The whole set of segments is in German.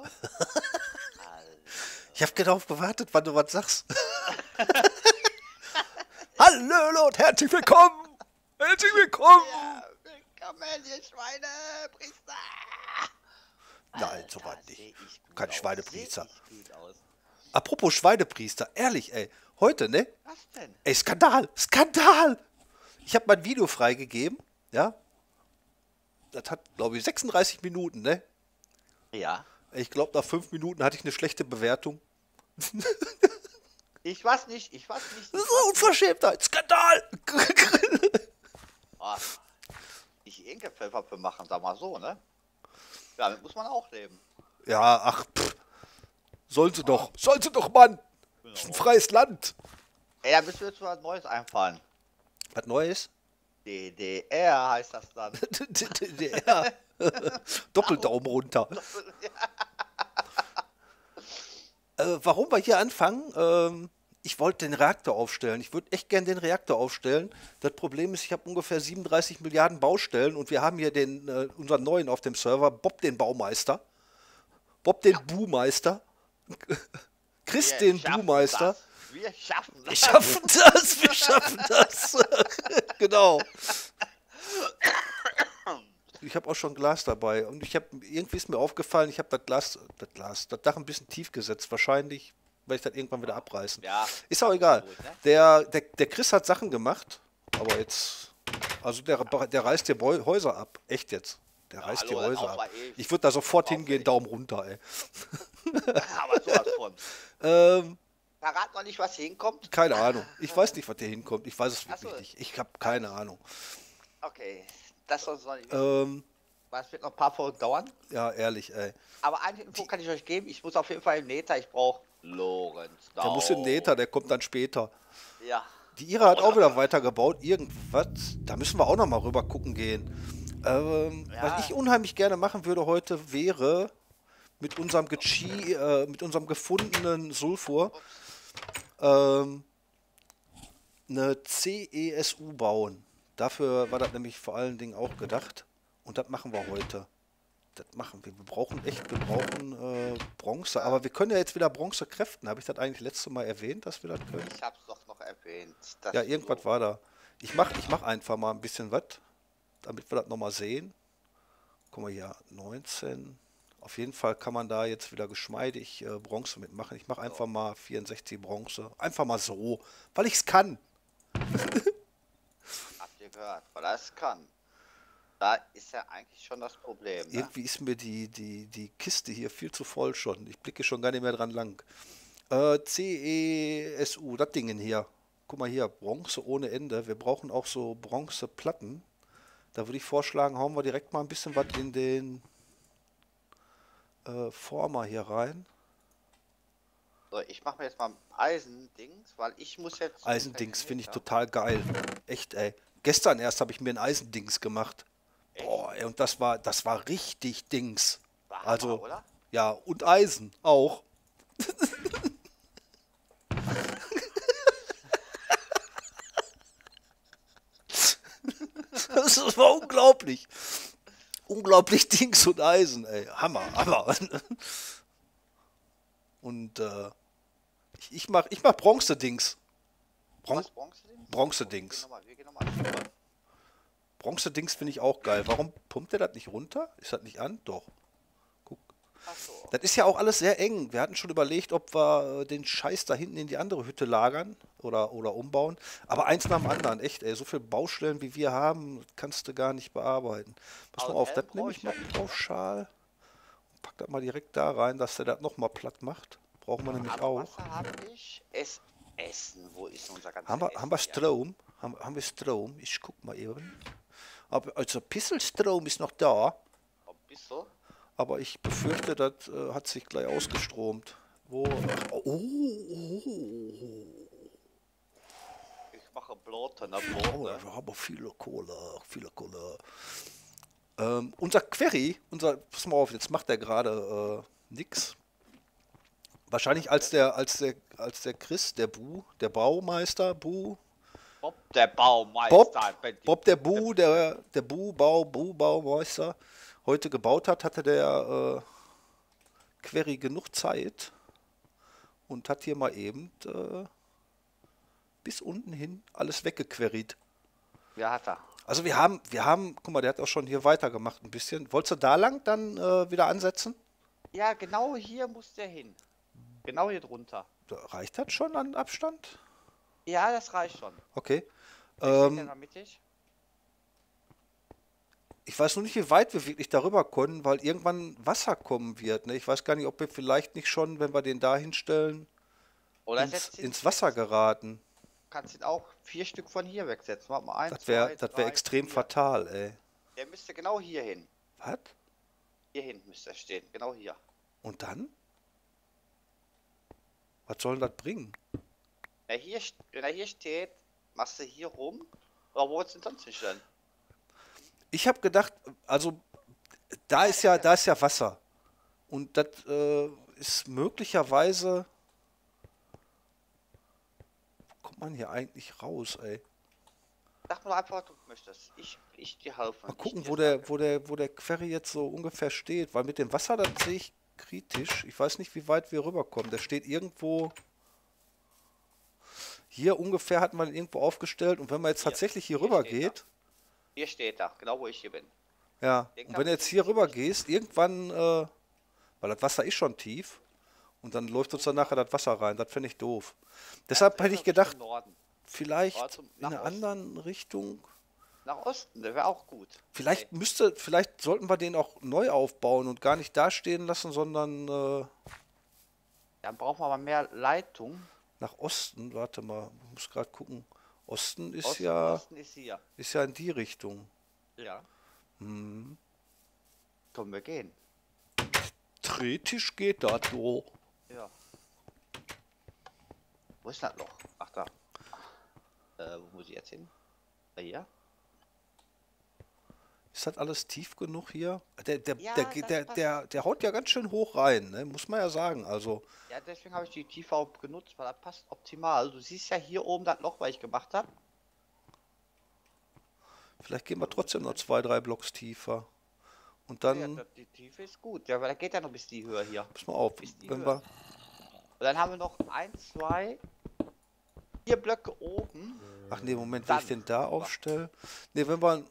Ich habe genau gewartet, wann du was sagst. Hallo und herzlich willkommen. Herzlich willkommen. Ja, willkommen, ihr Schweinepriester! Nein, Alter, soweit seh nicht. ich gut Kein aus. Schweinepriester. Seh ich gut aus. Apropos Schweinepriester, ehrlich, ey. Heute, ne? Was denn? Ey, Skandal, Skandal. Ich habe mein Video freigegeben, ja? Das hat, glaube ich, 36 Minuten, ne? Ja. Ich glaube, nach 5 Minuten hatte ich eine schlechte Bewertung. Ich weiß nicht, ich weiß nicht. Das ist eine Unverschämtheit. Skandal. Oh, nicht irgendein Pfeffer für machen, sag mal so, ne? Ja, damit muss man auch leben. Ja, ach, pff. Sollen sie doch, Mann. Das ist ein Genau. freies Land. Ey, da müssen wir jetzt was Neues einfallen. Was Neues? DDR heißt das dann. DDR. Doppeldaumen runter. Warum wir hier anfangen? Ich wollte den Reaktor aufstellen. Ich würde echt gern den Reaktor aufstellen. Das Problem ist, ich habe ungefähr 37 Milliarden Baustellen und wir haben hier unseren neuen auf dem Server, Bob den Baumeister. Bob den Buhmeister. Chris Wir den schaffen Buhmeister. das. Wir schaffen das. Wir schaffen das, wir schaffen das. Genau. Ich habe auch schon Glas dabei und irgendwie ist mir aufgefallen, ich habe das Dach ein bisschen tief gesetzt. Wahrscheinlich werde ich das irgendwann wieder abreißen. Ja. Ist auch egal. Gut, ne? Der Chris hat Sachen gemacht, aber jetzt, also der reißt hier Häuser ab. Echt jetzt. Der reißt die hallo, das Häuser auch ab. mal ewig. Ich würde da sofort Auch hingehen, nicht. Daumen runter, ey. Aber sowas von. Ähm, Verrat noch nicht, was hier hinkommt. keine Ahnung. Ich weiß nicht, was hier hinkommt. Ich weiß es Ach wirklich so. nicht. Ich habe keine Ahnung. Okay, das soll es noch nicht wissen. Es wird noch ein paar Folgen dauern. Ja, ehrlich, ey. Aber eine Info kann ich euch geben. Ich muss auf jeden Fall im Nether. Ich brauche Lorenz. Der muss in Nether, der kommt dann später. Ja. Die Ira hat auch wieder weitergebaut. Irgendwas. Da müssen wir auch noch mal rüber gucken gehen. Ja. Was ich unheimlich gerne machen würde heute, wäre mit unserem mit unserem gefundenen Sulfur eine CESU bauen. Dafür war das nämlich vor allen Dingen auch gedacht. Und das machen wir heute. Das machen wir. Wir brauchen Bronze. Aber wir können ja jetzt wieder Bronze craften. Habe ich das eigentlich letztes Mal erwähnt, dass wir das können? Ich hab's doch noch erwähnt. dass Ja, du irgendwas war da. Ich mach einfach mal ein bisschen was, damit wir das nochmal sehen. Guck mal hier, 19. Auf jeden Fall kann man da jetzt wieder geschmeidig Bronze mitmachen. Ich mache einfach mal 64 Bronze. Einfach mal so, weil ich es kann. Habt ihr gehört, weil er es kann. Da ist ja eigentlich schon das Problem. Ne? Irgendwie ist mir die Kiste hier viel zu voll schon. Ich blicke schon gar nicht mehr dran lang. CESU, das Ding hier. Guck mal hier, Bronze ohne Ende. Wir brauchen auch so Bronzeplatten. Da würde ich vorschlagen, hauen wir direkt mal ein bisschen was in den Former hier rein. So, ich mache mir jetzt mal Eisendings, weil ich muss jetzt. Eisendings finde ich total geil. Echt, ey. Gestern erst habe ich mir ein Eisendings gemacht. Boah, ey, und das war richtig Dings. War Hammer, Also, oder? ja, und Eisen auch. Das war unglaublich. Unglaublich Dings und Eisen, ey. Hammer, Hammer. Und ich mach Bronze-Dings. Was, Bronze-Dings? Bronze-Dings. Wir gehen nochmal rüber. Bronze-Dings finde ich auch geil. Warum pumpt der das nicht runter? Ist das nicht an? Doch. Guck. Ach so. Das ist ja auch alles sehr eng. Wir hatten schon überlegt, ob wir den Scheiß da hinten in die andere Hütte lagern oder umbauen. Aber eins nach dem anderen, echt, ey. So viele Baustellen, wie wir haben, kannst du gar nicht bearbeiten. Pass mal Aber auf, Helm das nehme ich mal brauche ich ja nicht, pauschal. Pack das mal direkt da rein, dass der das nochmal platt macht. Brauchen wir nämlich Aber auch. Wasser habe ich. Essen. Wo ist unser ganzes Haben wir Essen hier? Strom? Haben wir Strom? Ich guck mal eben. Aber also Pisselstrom ist noch da. Oh, bist du? Aber ich befürchte, das hat sich gleich ausgestromt. Wo? Ich mache Blote, ne? Oh, Blote. wir haben viele Kohle, viele Kohle. Unser Query, pass mal auf, jetzt macht er gerade nix. Wahrscheinlich als der Chris, der Baumeister, Bob, der Baumeister. Bob der Baumeister, heute gebaut hat, hatte der Query genug Zeit und hat hier mal eben bis unten hin alles weggequeryt. Ja, hat er. Also wir haben, guck mal, der hat auch schon hier weitergemacht ein bisschen. Wolltest du da lang dann wieder ansetzen? Ja, genau hier muss der hin. Genau hier drunter. Reicht das schon an Abstand? Ja, das reicht schon. Okay. Der steht ja Ähm, noch mittig. Ich weiß nur nicht, wie weit wir wirklich darüber können, weil irgendwann Wasser kommen wird. Ne? Ich weiß gar nicht, ob wir vielleicht nicht schon, wenn wir den da hinstellen, Oder setzt ihn, ins Wasser geraten. kannst ihn auch 4 Stück von hier wegsetzen. Warte mal, 1, Das 2, wär 3, extrem 4. fatal, ey. Der müsste genau hier hin. Was? Hier hinten müsste er stehen. Genau hier. Und dann? Was soll das bringen? Wenn er hier steht, machst du hier rum. Oder wo willst du ihn sonst hinstellen? Ich habe gedacht, also da ist ja Wasser. Und das ist möglicherweise. Wo kommt man hier eigentlich raus, ey? Sag mir doch einfach, was du möchtest. Ich dir helfe. Mal gucken, Ich wo dir wo der Query jetzt so ungefähr steht, weil mit dem Wasser, das sehe ich kritisch. Ich weiß nicht, wie weit wir rüberkommen. Der steht irgendwo. Hier ungefähr hat man ihn irgendwo aufgestellt und wenn man jetzt Hier. tatsächlich hier Hier rüber steht er. geht, Hier steht er, genau wo ich hier bin. ja, Den und kann wenn du man jetzt so hier ziemlich- rüber gehst, irgendwann, weil das Wasser ist schon tief und dann läuft uns dann nachher das Wasser rein, das fände ich doof. Deshalb hätte ich gedacht, Richtung Norden. vielleicht Oder in nach einer Osten. anderen Richtung. Nach Osten, der wäre auch gut. Vielleicht vielleicht sollten wir den auch neu aufbauen und gar nicht da stehen lassen, sondern Dann brauchen wir aber mehr Leitung. nach Osten. Warte mal, ich muss gerade gucken. Osten ist Osten ist hier. ist ja in die Richtung. Ja. Hm. Können wir gehen. Theoretisch geht das, do. Ja. Wo ist das Loch? Ach da. Wo muss ich jetzt hin? Hier? Ist das alles tief genug hier? Ja, das Der haut ja ganz schön hoch rein, ne? Muss man ja sagen. Also, Ja, deswegen habe ich die Tiefe auch genutzt, weil das passt optimal. Du siehst ja hier oben das Loch, was ich gemacht habe. vielleicht gehen wir trotzdem noch 2, 3 Blocks tiefer. Und Ja, dann, die Tiefe ist gut. Ja, weil da geht ja noch bis die Höhe hier. pass mal auf, Bis die wenn Höhe. wir, Und dann haben wir noch 1, 2, 4 Blöcke oben. ach nee, Moment, wenn ich Dann- den da aufstelle. Nee, wenn wir,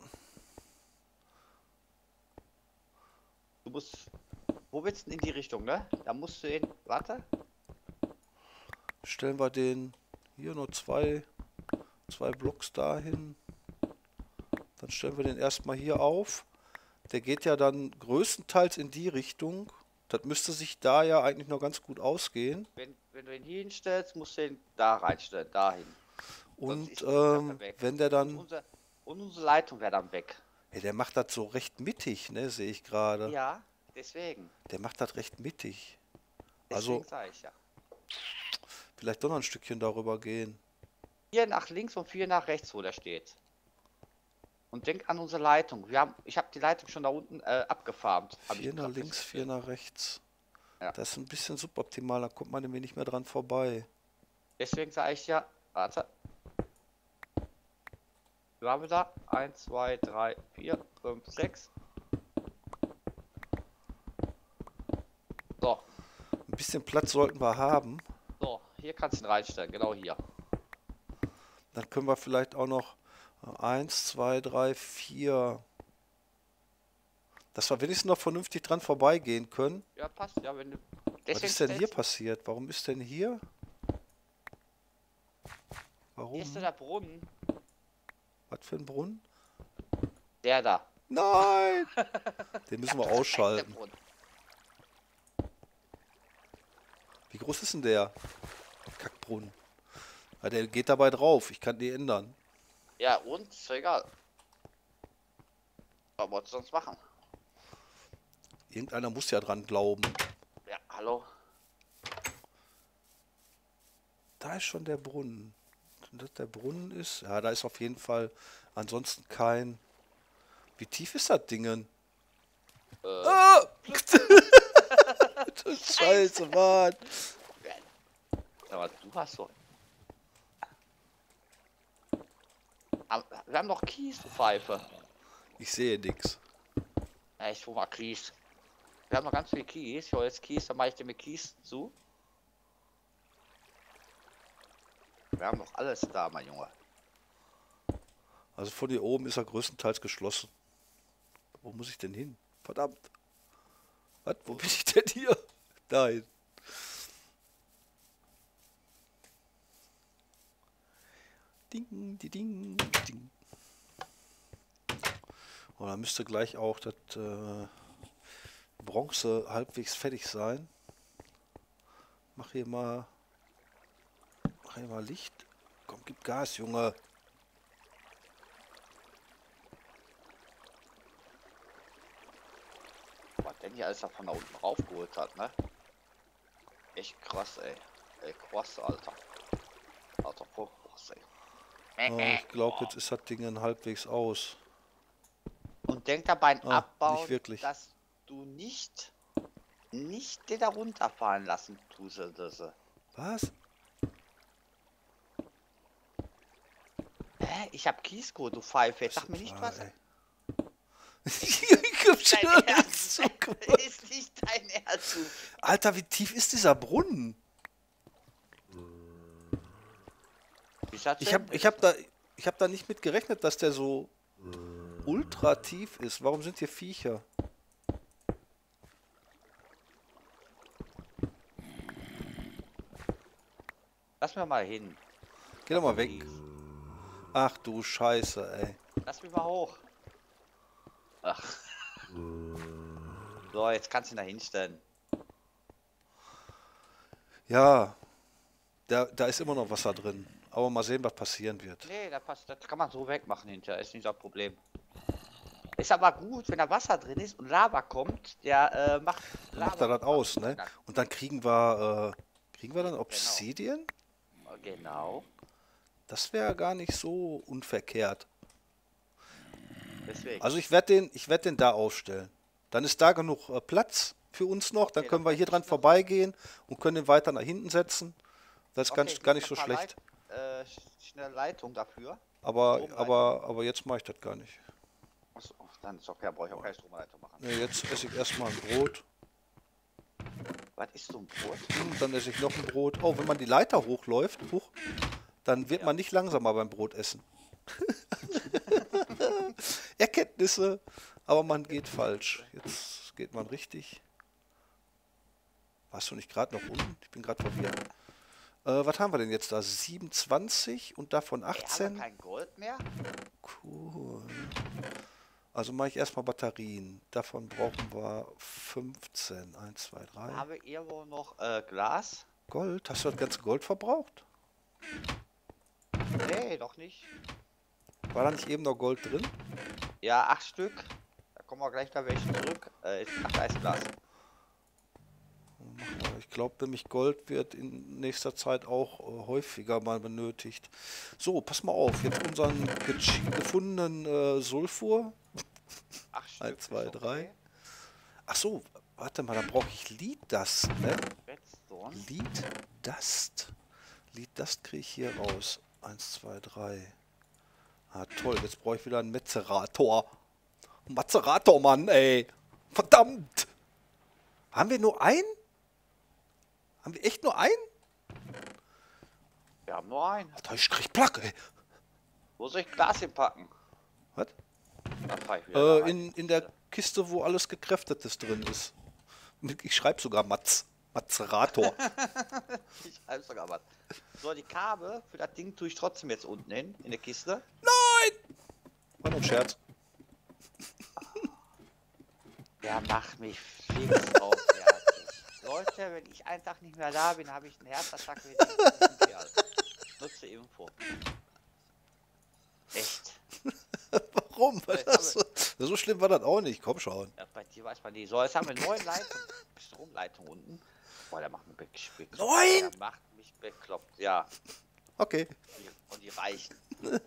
Du musst. Wo willst du denn in die Richtung, ne? Da musst du in. Warte. stellen wir den hier nur 2 Blocks dahin. Dann stellen wir den erstmal hier auf. Der geht ja dann größtenteils in die Richtung. Das müsste sich da ja eigentlich noch ganz gut ausgehen. Wenn du ihn hier hinstellst, musst du ihn da reinstellen. Dahin. Und ist die Sache weg. wenn der dann, Und unsere Leitung wäre dann weg. ja, der macht das so recht mittig, ne, sehe ich gerade. Ja, deswegen. Der macht das recht mittig. Deswegen Also sage ich ja. vielleicht doch noch ein Stückchen darüber gehen. 4 nach links und 4 nach rechts, wo der steht. Und denk an unsere Leitung. Ich habe die Leitung schon da unten abgefarmt. Hab 4 ich nach grad links, 4 festgestellt. nach rechts. Ja. Das ist ein bisschen suboptimal, da kommt man nämlich nicht mehr dran vorbei. Deswegen sage ich ja, warte. Wir haben da 1, 2, 3, 4, 5, 6. So, Ein bisschen Platz sollten wir haben. so, hier kannst du ihn reinstellen, genau hier. Dann können wir vielleicht auch noch 1, 2, 3, 4. Dass wir wenigstens noch vernünftig dran vorbeigehen können. Ja, passt, ja, wenn du. Was ist denn hier passiert? Warum ist denn hier? Warum? Hier ist der Brunnen. Was für ein Brunnen? Der da. Nein! Den müssen wir Da ist der ausschalten. Brunnen. Wie groß ist denn der? Kackbrunnen. Ja, der geht dabei drauf. Ich kann die ändern. Ja, und? Ist doch egal. Was wolltest du sonst machen? Irgendeiner muss ja dran glauben. Ja, hallo? Da ist schon der Brunnen. Wenn das der Brunnen ist, ja, da ist auf jeden Fall ansonsten kein. Wie tief ist das Dingen? Ah! Scheiße, Mann. Aber du hast so. Aber wir haben noch Kies, du Pfeife. Ich sehe nix. Ja, ich hol mal Kies. Wir haben noch ganz viel Kies. Ich hole jetzt Kies, dann mache ich dir mit Kies zu. Wir haben noch alles da, mein Junge. Also von hier oben ist er größtenteils geschlossen. Wo muss ich denn hin? Verdammt. Was? Wo bin ich denn hier? Dahin. Ding, die ding, ding. Und dann müsste gleich auch das Bronze halbwegs fertig sein. Mach hier mal Licht. Komm, gib Gas, Junge. Was denn hier alles da von da unten raufgeholt hat, ne? Echt krass, ey. Ey, krass, Alter. Alter, voll krass, ey. Ich glaube, jetzt ist das Ding dann halbwegs aus. Und denk dabei beim Abbau, nicht wirklich. dass du nicht den da runterfahren lassen tust. Was? Hä? Ich hab Kiescode, du Pfeife. Sag mir nicht was. Ich hab schon Dein alles Ernst? zugemacht. Ist nicht dein Ernst. Alter, wie tief ist dieser Brunnen? Ich hab da nicht mit gerechnet, dass der so ultra tief ist. Warum sind hier Viecher? Lass mir mal hin. Geh doch mal weg. Ach du Scheiße, ey. Lass mich mal hoch. Ach. So, jetzt kannst du ihn da hinstellen. Ja, da ist immer noch Wasser drin. Aber mal sehen, was passieren wird. Nee, das kann man so wegmachen hinterher, ist nicht das Problem. Ist aber gut, wenn da Wasser drin ist und Lava kommt, der macht Dann macht er das aus, ne? Und dann kriegen wir dann Obsidian? Genau. Das wäre gar nicht so unverkehrt. Deswegen. Also ich werde den da aufstellen. Dann ist da genug Platz für uns noch. Dann Okay, können dann wir hier dran vorbeigehen und können den weiter nach hinten setzen. Das ist Okay, gar nicht so ein paar schlecht. Schnelle Leitung dafür. Aber jetzt mache ich das gar nicht. Achso, dann ist okay, da brauche ich auch keine Stromleitung machen. Nee, jetzt esse ich erstmal ein Brot. Was ist so ein Brot? Dann esse ich noch ein Brot. Oh, wenn man die Leiter hochläuft, dann wird man nicht langsamer beim Brotessen. Erkenntnisse, aber man geht falsch. Jetzt geht man richtig. Warst du nicht gerade noch unten? Ich bin gerade verwirrt. Was haben wir denn jetzt da? 27 und davon Haben 18? wir kein Gold mehr? Cool. Also mache ich erstmal Batterien. Davon brauchen wir 15. 1, 2, 3. Haben wir irgendwo noch Glas? Gold? Hast du das ganze Gold verbraucht? Nee, doch nicht. War da nicht eben noch Gold drin? Ja, 8 Stück. Da kommen wir gleich da welche zurück. Ach, da ist Glas. Ich glaube, nämlich Gold wird in nächster Zeit auch häufiger mal benötigt. So, pass mal auf. Jetzt unseren gefundenen Sulfur. 8 Stück. 1, 2, ist 3. okay. Ach so, warte mal, dann brauche ich Lead Dust, ne? Redstone. Lead Dust. Lead Dust kriege ich hier raus. 1, 2, 3. Ah, toll. Jetzt brauche ich wieder einen Mezerator. Mazerator, Mann, ey. Verdammt. Haben wir nur einen? Haben wir echt nur einen? Wir haben nur einen. Alter, ich krieg Plack, ey. Wo soll ich Glas hinpacken? Was? Da fahr ich wieder da rein. In der Kiste, wo alles Gekräftetes drin ist. Ich schreibe sogar Mazerator. Ich weiß sogar was. So, die Kabel für das Ding tue ich trotzdem jetzt unten hin, in der Kiste. Nein! War nur ein Scherz. Der macht mich fix auf fertig. Leute, wenn ich einen Tag nicht mehr da bin, habe ich einen Herzattacke mit diesem Kerl. Nutze Info. Echt. Warum? So schlimm war das auch nicht. Komm schon. Ja, bei dir weiß man nie. So, jetzt haben wir 9 Leitungen. Stromleitung unten. Boah, der macht mich bekloppt. 9? Der macht mich bekloppt, ja. Okay. Und die reichen.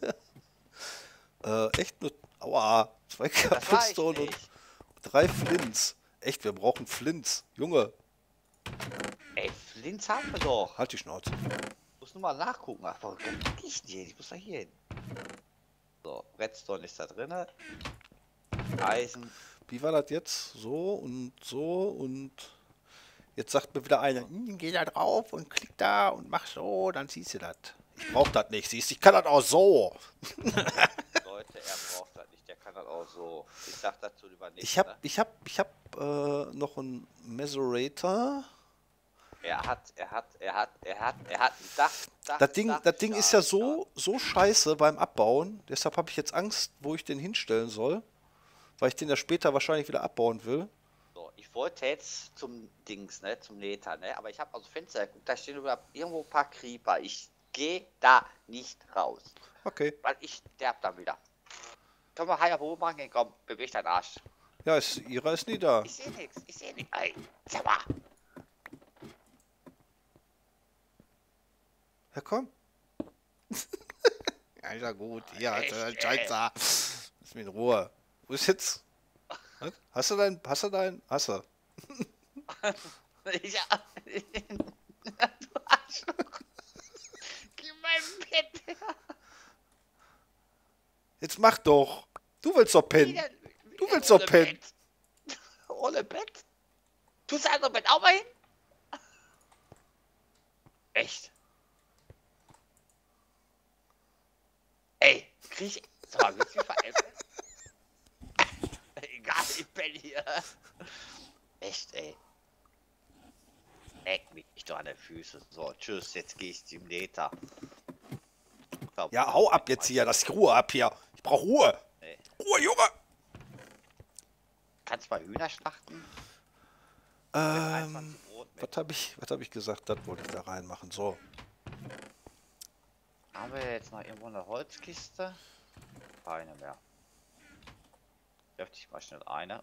Echt nur... Aua. 2 Das reicht Cobblestone und nicht. 3 Flints. Echt, wir brauchen Flints. Junge, Ey, Flints haben wir doch. halt die Schnauze. Muss nur mal nachgucken. Ach, warum kann ich nicht? Ich muss da hier hin. So, Redstone ist da drin. Eisen. Wie war das jetzt? So und jetzt sagt mir wieder einer, geh da drauf und klick da und mach so, dann siehst du das. Ich brauch das nicht, siehst du, ich kann das auch so. Leute, er braucht das nicht, der kann das auch so. Ich sag dazu lieber nichts, Ich hab, ne? ich hab noch einen Mesurator. Er hat ein Das Ding ist ja Dachschaden. so scheiße beim Abbauen. Deshalb habe ich jetzt Angst, wo ich den hinstellen soll. Weil ich den ja später wahrscheinlich wieder abbauen will. So, ich wollte jetzt zum Dings, ne, zum Nether, ne, aber ich habe aus dem Fenster geguckt, da stehen irgendwo ein paar Creeper. Ich gehe da nicht raus, Okay. weil ich sterb dann wieder. Können wir Hayabusa machen? Komm, beweg deinen Arsch. Ja, Ira ist nie da. Ich sehe nichts, Ey, sag mal. Ja, komm. Ja, ist ja gut. Hier, Echt, Scheiße. Lass mich in Ruhe. Wo ist jetzt? Was? Hast du? Ja. Du Arschloch. Gib mein Bett her. Jetzt mach doch. Du willst doch pennen. Du willst doch Ohne pennen. Bett. Ohne Bett? Tust du also Bett auch mal hin? Echt? Ey, krieg ich... Sag mal, willst du mich veräppeln? Egal, ich bin hier. Echt, ey. Leck mich doch an den Füßen. So, tschüss, jetzt geh ich zum Nether. Ja, hau ab jetzt hier. Das ist Ruhe ab hier. Ich brauch Ruhe. Nee. Ruhe, Junge. Kannst du mal Hühner schlachten? Was hab ich gesagt? Das wollte ich da reinmachen. So. Haben wir jetzt noch irgendwo eine Holzkiste? Keine mehr. Dürfte ich mal schnell eine.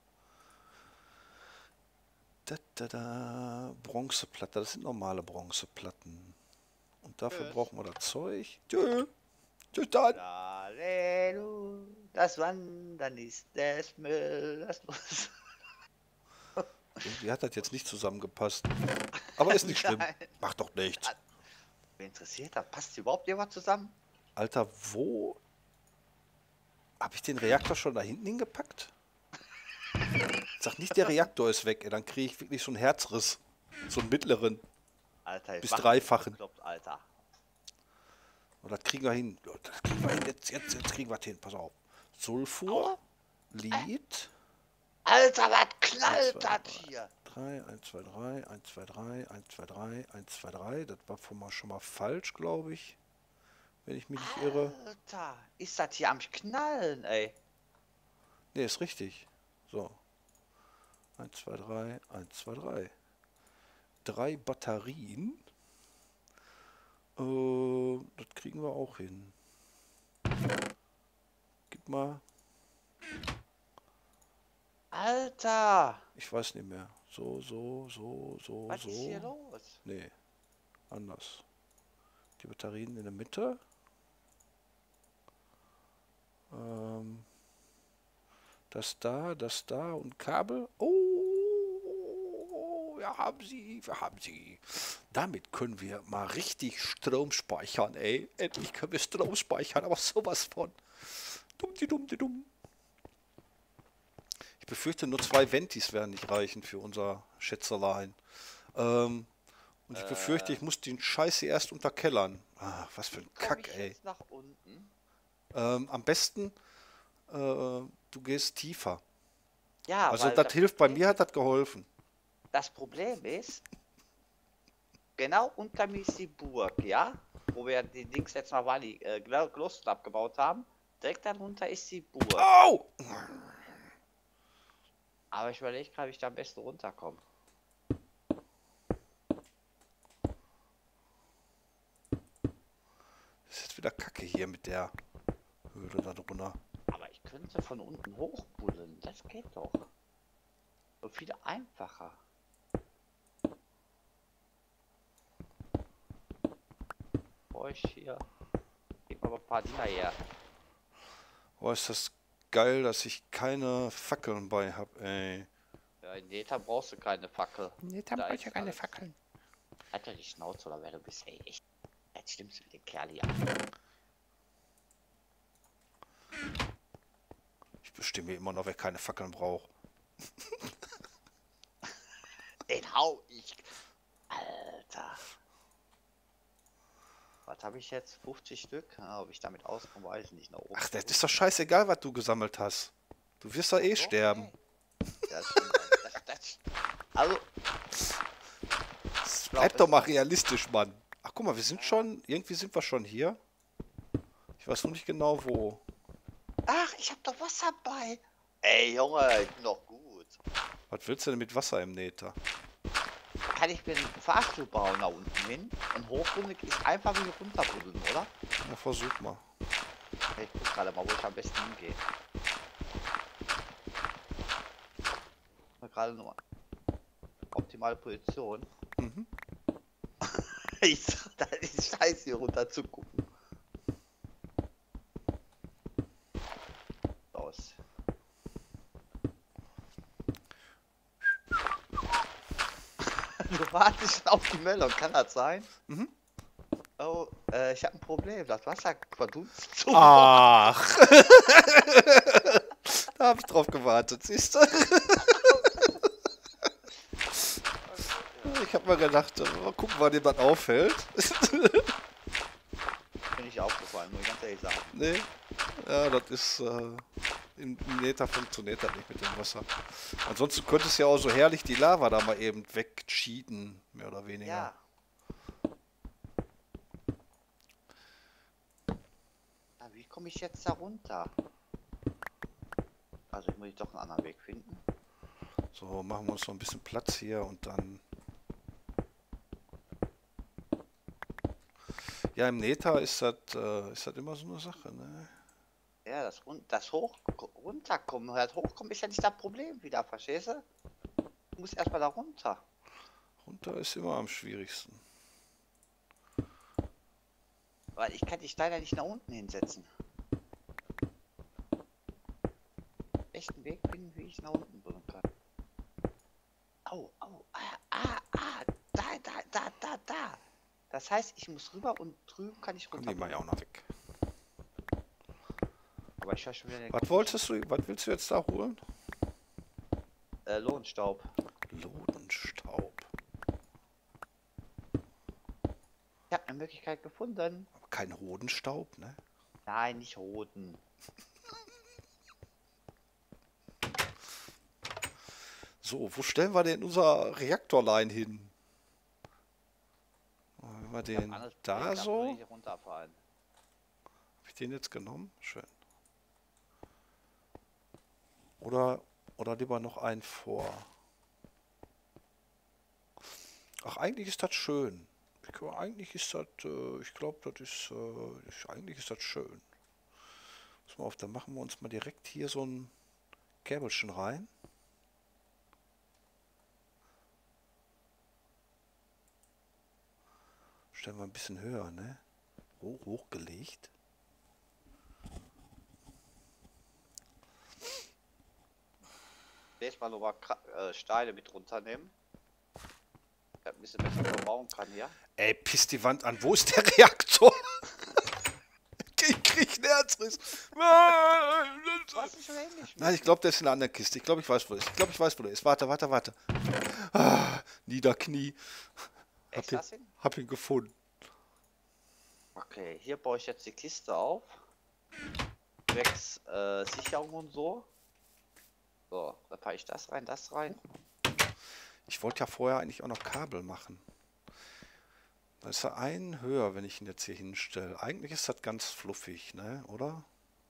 Bronzeplatte. Das sind normale Bronzeplatten. Und dafür Tschüss. brauchen wir das Zeug. Tschüss. Tschüss dann. Halleluja, das Wandern ist des Müllers los. Irgendwie hat das jetzt nicht zusammengepasst. Aber ist nicht schlimm. Nein. Macht doch nichts. Wer interessiert das? Passt überhaupt jemand zusammen? Alter, wo? Habe ich den Reaktor schon da hinten hingepackt? Sag nicht, der Reaktor ist weg. Ey, dann kriege ich wirklich so einen Herzriss. So einen mittleren. Alter, Bis dreifachen. bekloppt, Alter. Und das kriegen wir hin. Das kriegen wir hin. Jetzt kriegen wir das hin. Pass auf. Sulfur. Lied. Alter, was knallt das hier? 3, 1, 2, 3, 1, 2, 3, 1, 2, 3, 1, 2, 3. Das war schon mal falsch, glaube ich. Wenn ich mich nicht irre. Alter, ist das hier am Knallen, ey? Ne, ist richtig. So. 1, 2, 3, 1, 2, 3. 3 Batterien. Das kriegen wir auch hin. Gib mal. Alter, Ich weiß nicht mehr. So. was ist hier los? Nee. Anders. Die Batterien in der Mitte. Das da und Kabel. Oh, wir haben sie. Damit können wir mal richtig Strom speichern, ey. Endlich können wir Strom speichern, aber sowas von. Dumm. Ich befürchte, nur 2 Ventis werden nicht reichen für unser Schätzelein. Und ich befürchte, ich muss den Scheiße erst unterkellern. Ah, was für ein Komm Kack, ich ey. jetzt nach unten? Am besten, du gehst tiefer. Ja, Also weil das hilft, bei mir hat das geholfen. das Problem ist, genau unter mir ist die Burg, ja? Wo wir die Dings jetzt mal waren, die Gloster abgebaut haben. Direkt darunter ist die Burg. Au! Aber ich überlege gerade, wie ich da am besten runterkomme. Das ist jetzt wieder Kacke hier mit der Höhle da drunter. Aber ich könnte von unten hochbuddeln. Das geht doch. So viel einfacher. Euch hier. Gib mir mal ein paar Dinger her. Oh, ist das geil, dass ich keine Fackeln bei habe, ey. Ja, in Nether brauchst du keine Fackel. Nee, dann brauche ich ja keine Fackeln. Alter, die Schnauze oder wer du bist, ey. Echt. Jetzt stimmst du mit dem Kerl hier. bestimme immer noch, wer keine Fackeln braucht. Den hau ich. Alter. Was habe ich jetzt? 50 Stück? Ja, ob ich damit auskomme, weiß ich nicht. Nach oben. Ach, das ist doch scheißegal, was du gesammelt hast. Du wirst doch eh So, sterben. nee. Das stimmt. Also, Bleib doch mal realistisch, Mann. Ach, guck mal, wir sind schon, irgendwie sind wir schon hier. Ich weiß noch nicht genau, wo. ach, ich habe doch Wasser bei. Ey, Junge, ich bin doch gut. Was willst du denn mit Wasser im Nether? Kann ich mir einen Fahrstuhl bauen da unten hin? Und hochgründig ist einfach wie runterbuddeln, oder? Ja, versuch mal. Ich guck gerade mal, wo ich am besten hingehe. Gerade nur optimale Position. Mhm. Ich sag, da ist scheiße hier runter zu gucken. Aus. Du wartest schon auf die Meldung, kann das sein? Mhm. Oh, ich habe ein Problem. Das Wasser verdunst so. Ach. Da habe ich drauf gewartet, siehst du? Ich habe mir gedacht, mal gucken, wann dir das auffällt. Bin ich aufgefallen, muss ich ganz ehrlich sagen. Nee. Ja, das ist. Im Nether funktioniert das nicht mit dem Wasser. Ansonsten könnte es ja auch so herrlich die Lava da mal eben wegcheaten, mehr oder weniger. Ja. Na, wie komme ich jetzt da runter? Also ich muss doch einen anderen Weg finden. So, machen wir uns noch ein bisschen Platz hier und dann. Ja, im Nether ist das immer so eine Sache, ne? Ja, das runterkommen, halt hochkommen ist ja nicht das Problem wieder, verstehst du? Du musst erstmal da runter. Runter ist immer am schwierigsten. Weil ich kann dich leider nicht nach unten hinsetzen. Echten Weg finden, wie ich nach unten bringen kann. Au, da. Das heißt, ich muss rüber und drüben kann ich Komm, runter. die mal ja auch noch weg. Aber ich höre schon wieder den Was willst du jetzt da holen? Lohnstaub. Lodenstaub. Ich habe eine Möglichkeit gefunden. Aber kein Hodenstaub, ne? Nein, nicht roten. So, wo stellen wir denn unser Reaktorlein hin? Wenn wir den da so. Runterfallen. Habe ich den jetzt genommen? Schön. Oder lieber noch einen vor. Ach, eigentlich ist das schön. Eigentlich ist das, ich glaube, eigentlich ist das schön. Pass mal auf, dann machen wir uns mal direkt hier so ein Käbelchen rein. Stellen wir ein bisschen höher, ne? Hochgelegt. Nächstes Mal nochmal Steine mit runternehmen. Ich ein bisschen besser verbauen kann hier. Ey, piss die Wand an. Wo ist der Reaktor? Ich krieg einen Herzriss. Was ist schon ähnlich? Nein, ich glaube, der ist in einer anderen Kiste. Ich glaube, ich weiß, wo der ist. Warte. Ah, Niederknie. Hab ihn gefunden. Okay, hier baue ich jetzt die Kiste auf. 6 Sicherungen und so. So, da packe ich das rein. Ich wollte ja vorher eigentlich auch noch Kabel machen. Da ist er einen höher, wenn ich ihn jetzt hier hinstelle. Eigentlich ist das ganz fluffig, ne? Oder?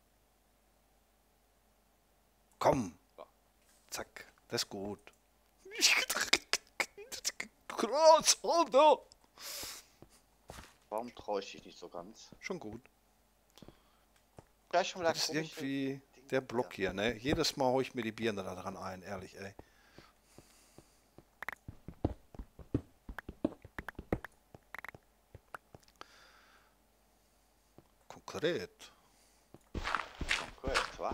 Komm! Zack, das ist gut. Warum traue ich dich nicht so ganz? Schon gut. Ja, schon wieder Das ist irgendwie der Block hier, ne? Jedes Mal haue ich mir die Birne da dran ein, ehrlich, ey. Konkret, wa?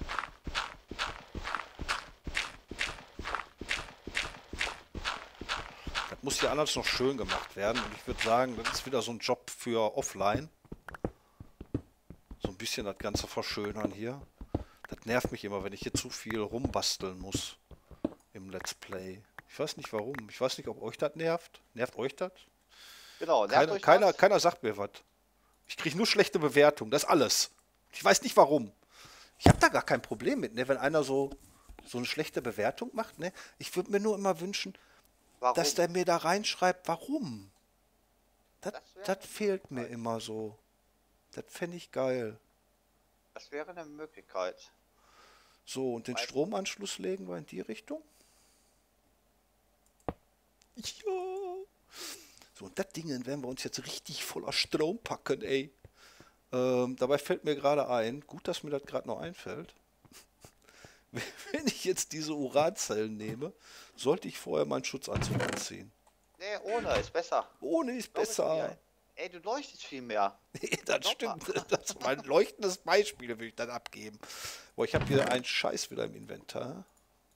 das muss hier alles noch schön gemacht werden und ich würde sagen, das ist wieder so ein Job für offline. So ein bisschen das Ganze verschönern hier. Das nervt mich immer, wenn ich hier zu viel rumbasteln muss im Let's Play. Ich weiß nicht warum. Ich weiß nicht, ob euch das nervt. Nervt euch das? Genau, nervt euch das? Keiner sagt mir was. Ich kriege nur schlechte Bewertungen. Das ist alles. Ich weiß nicht warum. Ich habe da gar kein Problem mit, ne? Wenn einer so eine schlechte Bewertung macht. Ne? Ich würde mir nur immer wünschen, Warum? dass der mir da reinschreibt, warum. Das wäre fehlt mir immer so. Das fände ich geil. Das wäre eine Möglichkeit. So, und den Stromanschluss legen wir in die Richtung. Ja. So, und das Ding werden wir uns jetzt richtig voller Strom packen, ey. Dabei fällt mir gerade ein, gut, dass mir das gerade noch einfällt. Wenn ich jetzt diese Uranzellen nehme, sollte ich vorher meinen Schutzanzug anziehen. Nee, ohne ist besser. Ohne ist besser. Ey, du leuchtest viel mehr. Nee, das stimmt. Das ist mein leuchtendes Beispiel, will ich dann abgeben. Boah, ich habe hier einen Scheiß wieder im Inventar.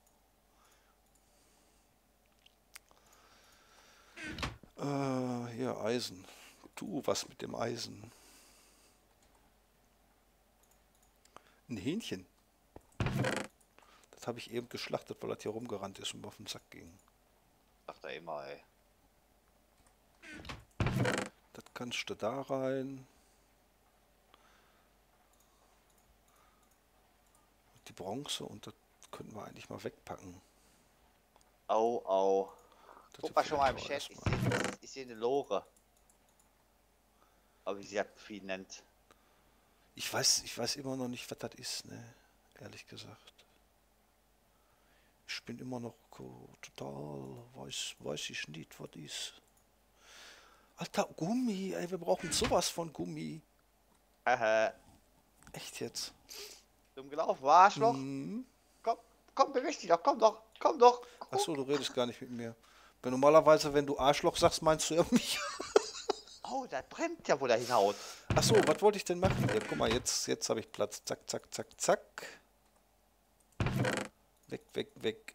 Hier Eisen. Tu was mit dem Eisen. Ein Hähnchen. Das habe ich eben geschlachtet, weil das hier rumgerannt ist und mir auf den Sack ging. Sagt er immer, ey. Das kannst du da rein. Die Bronze und das könnten wir eigentlich mal wegpacken. Au, au. Das Guck mal schon mal im vielleicht Chat, erstmal. ich sehe eine Lore. Aber wie sie das viel nennt. Ich weiß immer noch nicht, was das ist, ne? Ehrlich gesagt. Ich bin immer noch total, weiß ich nicht, was ist. Alter, Gummi, ey, wir brauchen sowas von Gummi. Haha. Echt jetzt? Dumm gelaufen, war Arschloch. Hm. Komm, beweg dich doch, komm doch. Achso, du redest gar nicht mit mir. Weil normalerweise, wenn du Arschloch sagst, meinst du ja mich. Oh, das brennt ja, wo der hinhaut. Achso, was wollte ich denn machen? Ja, guck mal, jetzt habe ich Platz. Zack, zack, zack, zack. Weg.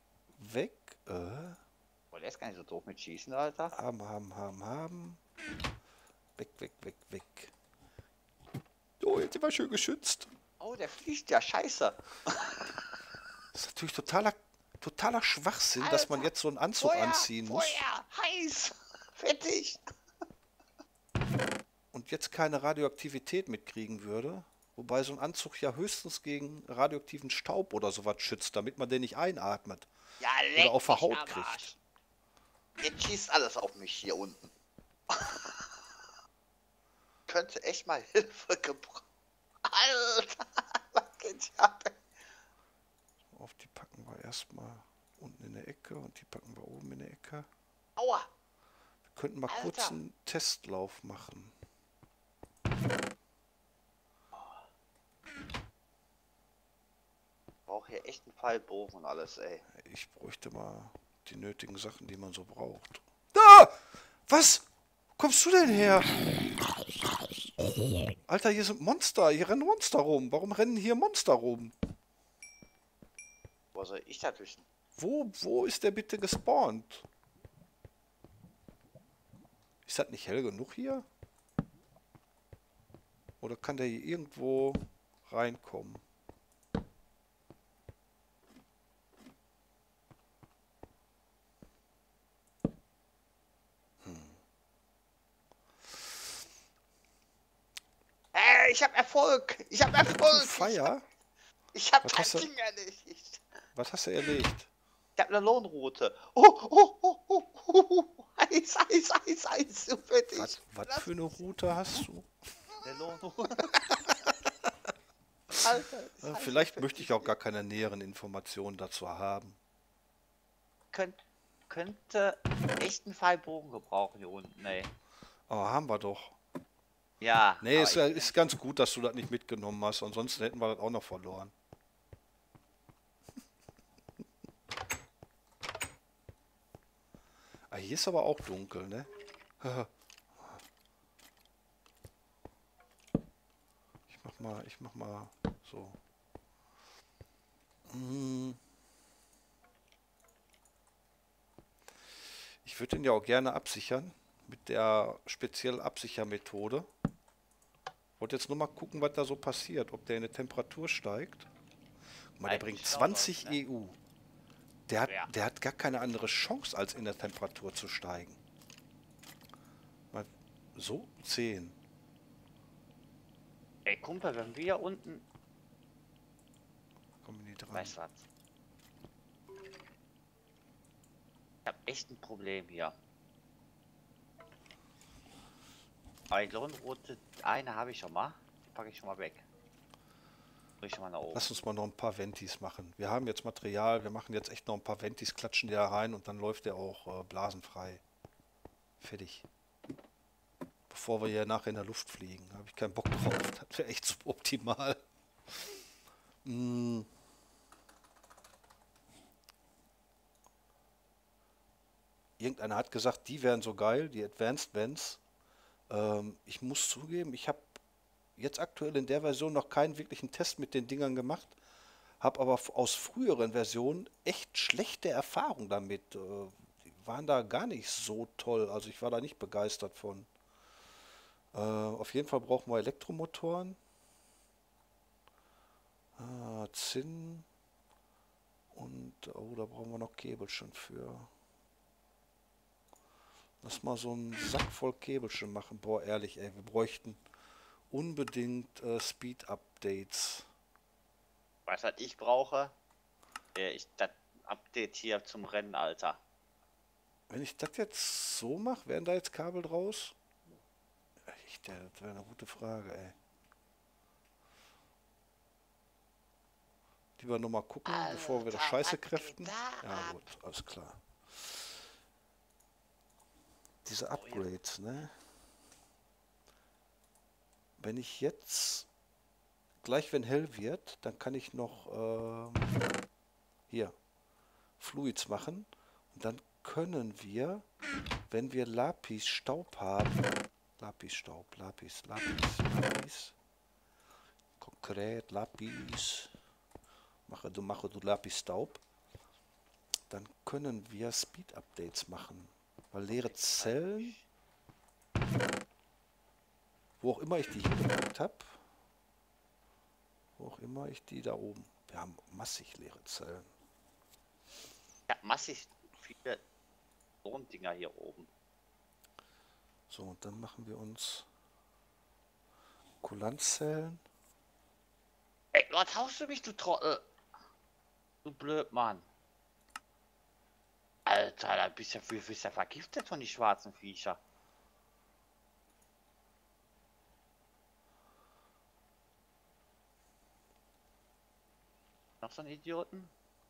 Oh, der ist gar nicht so doof mit Schießen, Alter. Haben. Weg. Oh, jetzt sind wir schön geschützt. Oh, der fliegt ja, scheiße. Das ist natürlich totaler Schwachsinn, dass man jetzt so einen Anzug anziehen muss. Feuer, heiß, fettig. Und jetzt keine Radioaktivität mitkriegen würde. Wobei so ein Anzug ja höchstens gegen radioaktiven Staub oder sowas schützt, damit man den nicht einatmet. Ja, Oder auf der Haut kriegt. Jetzt schießt alles auf mich hier unten. Könnte echt mal Hilfe gebrauchen. Alter, was geht hier ab? Auf die packen wir erstmal unten in der Ecke und die packen wir oben in der Ecke. Aua. Wir könnten mal kurz einen Testlauf machen. Ich brauche hier echt einen Pfeilbogen und alles, ey. Ich bräuchte mal die nötigen Sachen, die man so braucht. Da! Was? Wo kommst du denn her? Alter, hier sind Monster. Hier rennen Monster rum. Warum rennen hier Monster rum? Wo soll ich das wissen? Wo ist der bitte gespawnt? Ist das nicht hell genug hier? Oder kann der hier irgendwo reinkommen? Hey, ich hab Erfolg! Feier? Ich hab Was das hast du- Ding erledigt! Was hast du erlegt? Ich hab eine Lohnroute. Oh. Eis, so fertig. Was für eine Route hast du? Eine Lohnroute. Alter, das heißt, Vielleicht möchte ich auch gar keine näheren Informationen dazu haben. Könnte echt einen Pfeilbogen gebrauchen hier unten, ey. Aber haben wir doch. Ja. Nee, aber ist ganz gut, dass du das nicht mitgenommen hast. Ansonsten hätten wir das auch noch verloren. Ah, hier ist aber auch dunkel, ne? Ich mach mal so. Ich würde den ja auch gerne absichern mit der speziellen Absichermethode. Wollte jetzt nur mal gucken, was da so passiert, ob der in der Temperatur steigt. Mal, der bringt Eigentlich schon, 20 ne? EU. Ja. Der hat gar keine andere Chance, als in der Temperatur zu steigen. Mal so 10. Ey, Kumpel, wenn wir unten... Kommen wir nie dran. Weißt du was? Ich hab echt ein Problem hier. Eine Lohnroute, eine habe ich schon mal. Die packe ich schon mal weg. Drück ich schon mal nach oben. Lass uns mal noch ein paar Ventis machen. Wir haben jetzt Material, wir machen jetzt echt noch ein paar Ventis, klatschen die da rein und dann läuft der auch blasenfrei. Fertig. Bevor wir hier nachher in der Luft fliegen, habe ich keinen Bock drauf. Das wäre echt suboptimal. Irgendeiner hat gesagt, die wären so geil, die Advanced Vents. Ich muss zugeben, ich habe jetzt aktuell in der Version noch keinen wirklichen Test mit den Dingern gemacht, habe aber aus früheren Versionen echt schlechte Erfahrungen damit. Die waren da gar nicht so toll, also ich war da nicht begeistert von. Auf jeden Fall brauchen wir Elektromotoren, Zinn und oh, da brauchen wir noch Käbelchen für. Lass mal so einen Sack voll Käbelchen machen. Boah, ehrlich, ey, wir bräuchten unbedingt Speed-Updates. Weißt du, was ich brauche? Das Update hier zum Rennen, Alter. Wenn ich das jetzt so mache, wären da jetzt Kabel draus? Echt, das wäre eine gute Frage, ey. Lieber nochmal gucken, bevor wir das Scheiße kräften. Ja gut, alles klar. Diese Upgrades, ne? Wenn ich jetzt, gleich wenn hell wird, dann kann ich noch hier Fluids machen. Und dann können wir, wenn wir Lapis-Staub haben, Lapis-Staub, Lapis, konkret Lapis, mache du Lapis-Staub, dann können wir Speed-Updates machen. Weil leere Zellen, wo auch immer ich die hier gepackt habe, wo auch immer ich die da oben, wir haben massig leere Zellen. Ja, massig viele Dinger hier oben. So, und dann machen wir uns Kulanzzellen. Ey, was haust du mich, du Trottel? Du blöd, Mann. Alter, da bist ja vergiftet von die schwarzen Viecher. Noch so ein Idioten?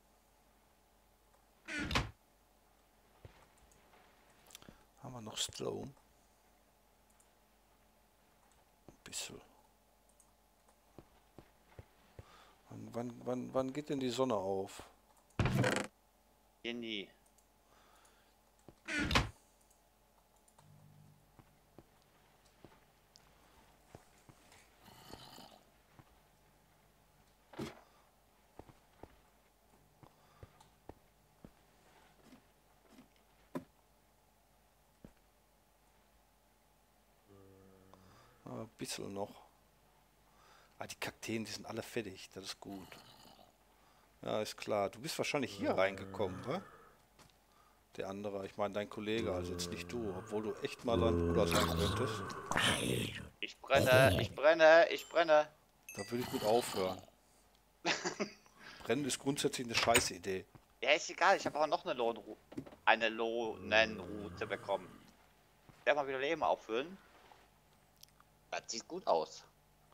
Haben wir noch Strom? Ein bisschen. Wann geht denn die Sonne auf? Hier nie. Ein bisschen noch. Ah, die Kakteen, die sind alle fertig. Das ist gut. Ja, ist klar. Du bist wahrscheinlich hier reingekommen, wa? Der andere, ich meine dein Kollege, also jetzt nicht du, obwohl du echt mal dein Bruder sein könntest. Ich brenne, ich brenne, ich brenne. Da würde ich mit aufhören. Brennen ist grundsätzlich eine scheiße Idee. Ja, ist egal, ich habe auch noch eine Lohnenroute bekommen. Ich werde mal wieder Leben auffüllen. Das sieht gut aus.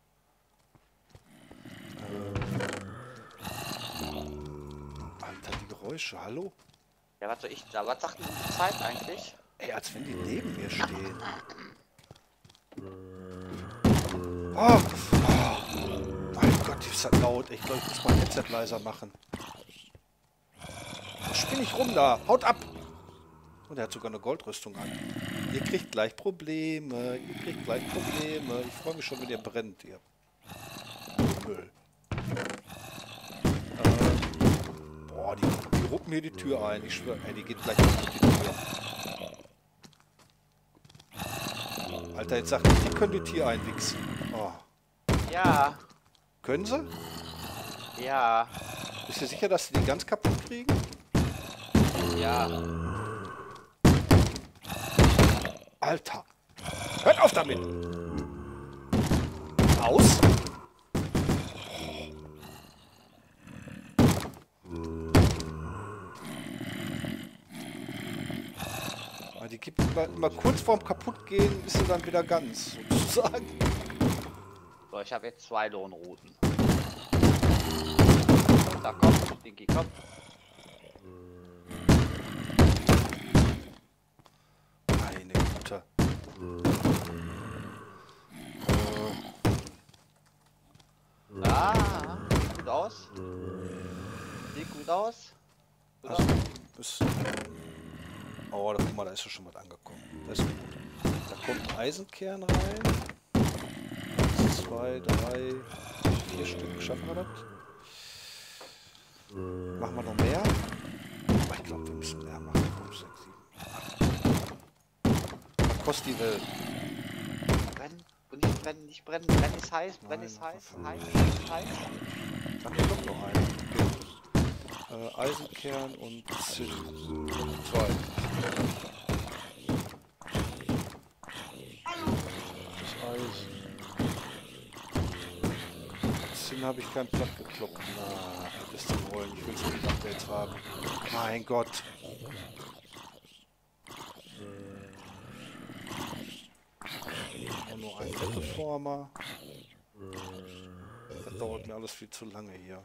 Alter, die Geräusche, hallo? Ja, was soll ich da? Was sagt denn die Zeit eigentlich? Ey, als wenn die neben mir stehen. Oh, mein Gott, ist das laut. Ich glaube, ich muss mein Headset leiser machen. Spinn nicht rum da. Haut ab. Und er hat sogar eine Goldrüstung an. Ihr kriegt gleich Probleme. Ihr kriegt gleich Probleme. Ich freue mich schon, wenn ihr brennt, ihr Müll. Boah, die ruppen hier die Tür ein. Ich schwöre, ey, die geht gleich durch die Tür. Alter, jetzt sagt ich, die können die Tier einwichsen. Oh. Ja. Können sie? Ja. Bist du sicher, dass sie die ganz kaputt kriegen? Ja. Alter! Hört auf damit! Aus! Die gibt immer kurz vorm Kaputtgehen, ist sie dann wieder ganz, sozusagen. So, ich habe jetzt 2 Lohnrouten. Da kommt, Dinky, komm. Meine Güte. Sieht gut aus. Sieht gut aus. Also, oh, guck mal, da ist ja schon was angekommen. Das ist gut. Da kommt ein Eisenkern rein. 1, 2, 3, 4 Stück. Schaffen wir das? Machen wir noch mehr? Aber ich glaube, wir müssen mehr machen. 5, 6, 7, 8. Was kostet die Welt? Brennen, nicht brennen, nicht brennen. Brennen ist heiß, brennen ist heiß, heiß, heiß, heiß. Dann hier doch noch einen. Eisenkern und Zinn. 2. Das Eisen. Zinn habe ich keinen Platt gekloppt. Na, das ist zu wollen. Ich will so die Updates haben. Mein Gott. Und nur ein Reformer. Das dauert mir alles viel zu lange hier.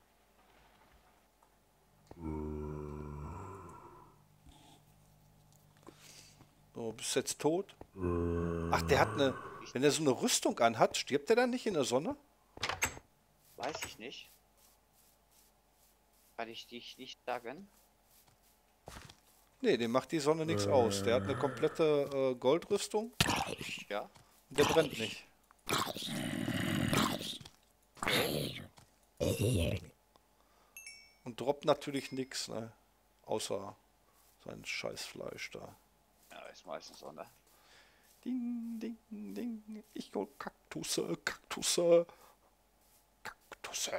So, bist jetzt tot? Ach, der hat eine... Wenn er so eine Rüstung anhat, stirbt er dann nicht in der Sonne? Weiß ich nicht. Kann ich dich nicht sagen. Nee, dem macht die Sonne nichts aus. Der hat eine komplette Goldrüstung Ja. und der brennt nicht. Okay. Und droppt natürlich nichts, ne? Außer sein Scheißfleisch da. Ja, ist meistens so, ne? Ding, ding, ding. Ich hol Kaktusse, Kaktusse. Kaktusse.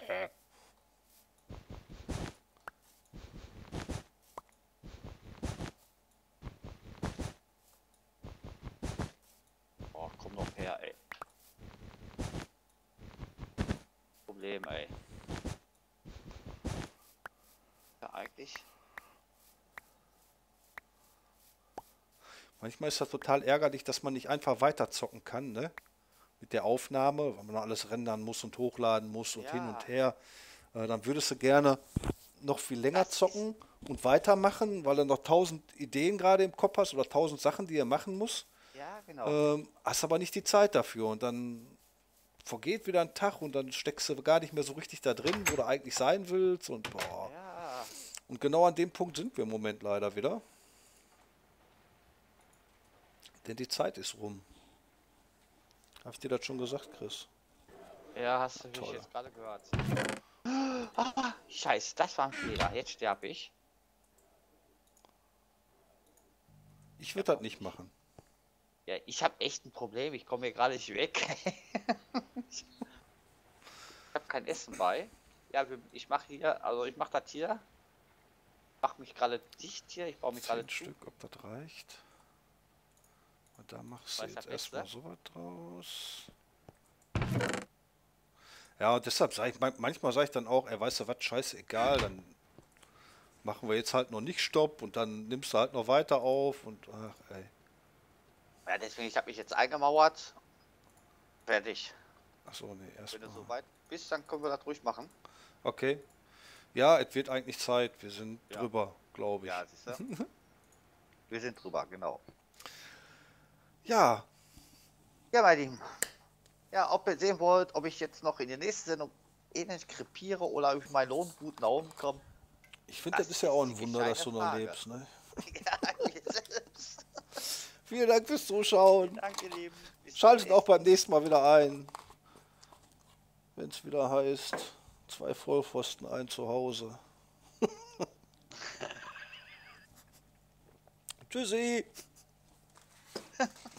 Oh, komm noch her, ey. Problem, ey. Ja, eigentlich. Manchmal ist das total ärgerlich, dass man nicht einfach weiter zocken kann, ne? Mit der Aufnahme, weil man noch alles rendern muss und hochladen muss und Ja. hin und her. Dann würdest du gerne noch viel länger Das zocken und weitermachen, weil du noch 1000 Ideen gerade im Kopf hast oder 1000 Sachen, die er machen muss. Ja, genau. Hast aber nicht die Zeit dafür und dann vergeht wieder ein Tag und dann steckst du gar nicht mehr so richtig da drin, wo du eigentlich sein willst und boah. Ja. Und genau an dem Punkt sind wir im Moment leider wieder. Denn die Zeit ist rum. Hab ich dir das schon gesagt, Chris? Ja, hast du mich Toll. jetzt gerade gehört. Ah, Scheiße, das war ein Fehler. Jetzt sterbe ich. Ich würde das nicht machen. Ja, ich habe echt ein Problem. Ich komme hier gerade nicht weg. Ich habe kein Essen bei. Ja, ich mache hier, also ich mache das hier. Mache mich gerade dicht hier. Ich baue mich gerade 10 zu. Stück, ob das reicht. Und da machst du Was ist jetzt das erstmal Beste? sowas draus. Ja, und deshalb sage ich, manchmal sage ich dann auch, ey, weißt du was, scheißegal, dann machen wir jetzt halt noch nicht Stopp und dann nimmst du halt noch weiter auf und ach ey. Ja, deswegen, ich habe mich jetzt eingemauert. Fertig. Achso, nee, Wenn du erstmal. so weit bist, dann können wir das ruhig machen. Okay. Ja, es wird eigentlich Zeit. Wir sind Ja. drüber, glaube ich. Ja, siehst du? Wir sind drüber, genau. Ja, Ja, meine Lieben. Ja, ob ihr sehen wollt, ob ich jetzt noch in der nächsten Sendung ähnlich krepiere oder ob ich meinen Lohn gut nach oben komme. ich finde, das Das ist ja ist auch die ein Wunder, dass du noch entscheidende lebst. Ne? Ja, ihr selbst. Vielen Dank fürs Zuschauen. Danke, Lieben. Bis Schaltet zum auch beim nächsten Mal wieder ein. Wenn es wieder heißt, 2 Vollpfosten, ein Zuhause. Tschüssi. nächsten.